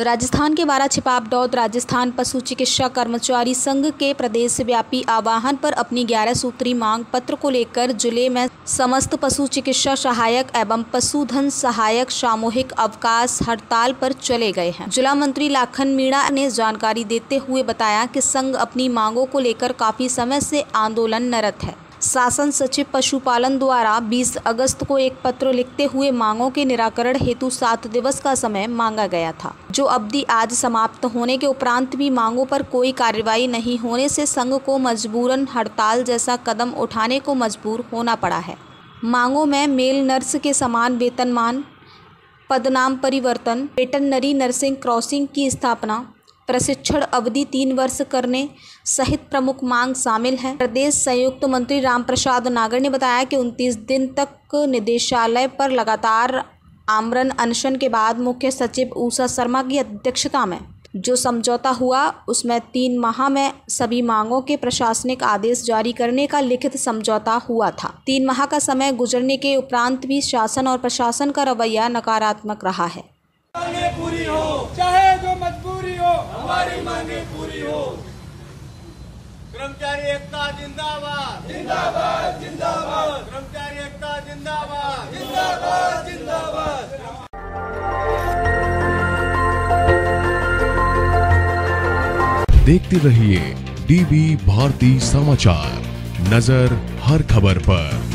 राजस्थान के बारा छिपाबडौद राजस्थान पशु चिकित्सा कर्मचारी संघ के प्रदेश व्यापी आह्वान पर अपनी 11 सूत्री मांग पत्र को लेकर जिले में समस्त पशु चिकित्सा सहायक एवं पशुधन सहायक सामूहिक अवकाश हड़ताल पर चले गए हैं। जिला मंत्री लाखन मीणा ने जानकारी देते हुए बताया कि संघ अपनी मांगों को लेकर काफी समय से आंदोलनरत है। शासन सचिव पशुपालन द्वारा 20 अगस्त को एक पत्र लिखते हुए मांगों के निराकरण हेतु 7 दिवस का समय मांगा गया था, जो अवधि आज समाप्त होने के उपरांत भी मांगों पर कोई कार्रवाई नहीं होने से संघ को मजबूरन हड़ताल जैसा कदम उठाने को मजबूर होना पड़ा है। मांगों में मेल नर्स के समान वेतनमान, पदनाम परिवर्तन, वेटरनरी नर्सिंग क्रॉसिंग की स्थापना, प्रशिक्षण अवधि 3 वर्ष करने सहित प्रमुख मांग शामिल है। प्रदेश संयुक्त मंत्री रामप्रसाद नागर ने बताया कि 29 दिन तक निदेशालय पर लगातार आमरण अनशन के बाद मुख्य सचिव उषा शर्मा की अध्यक्षता में जो समझौता हुआ, उसमें 3 माह में सभी मांगों के प्रशासनिक आदेश जारी करने का लिखित समझौता हुआ था। 3 माह का समय गुजरने के उपरांत भी शासन और प्रशासन का रवैया नकारात्मक रहा है। मांगे पूरी हो, चाहे जो मजबूरी हो, हमारी मांगे पूरी हो। कर्मचारी एकता जिंदाबाद, जिंदाबाद, जिंदाबाद। कर्मचारी एकता जिंदाबाद, जिंदाबाद, जिंदाबाद। देखते रहिए डीवी भारती समाचार, नजर हर खबर पर।